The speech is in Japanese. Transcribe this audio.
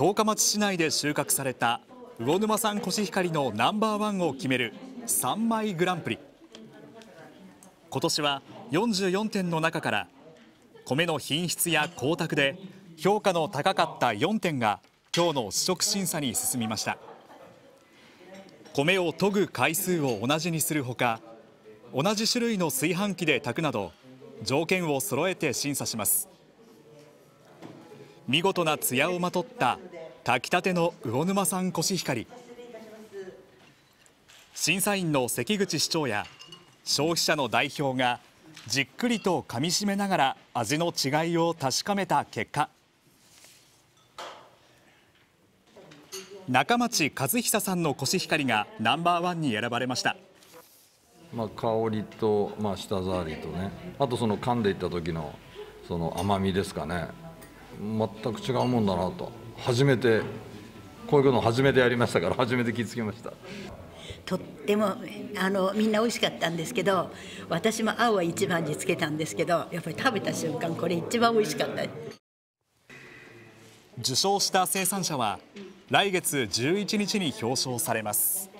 十日町市内で収穫された魚沼産コシヒカリのナンバーワンを決める三枚グランプリ。今年は44点の中から米の品質や光沢で評価の高かった4点が今日の試食審査に進みました。米を研ぐ回数を同じにするほか、同じ種類の炊飯器で炊くなど条件を揃えて審査します。見事な艶をまとった炊きたての魚沼産コシヒカリ。審査員の関口市長や消費者の代表がじっくりとかみしめながら味の違いを確かめた結果、中町和久さんのコシヒカリがナンバーワンに選ばれました。 香りと、舌触りとね、あとその噛んでいった時のその甘みですかね、全く違うもんだなと、初めてこういうことを初めてやりましたから初めて気づきました。 とってもみんな美味しかったんですけど、私も青は一番につけたんですけど、やっぱり食べた瞬間これ一番美味しかった。 受賞した生産者は来月11日に表彰されます。